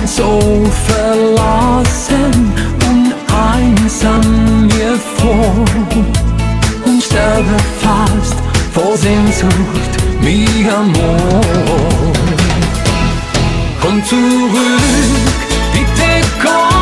so verlassen und einsam mir vor und sterbe fast vor Sehnsucht, mi amor. Komm zurück, bitte komm.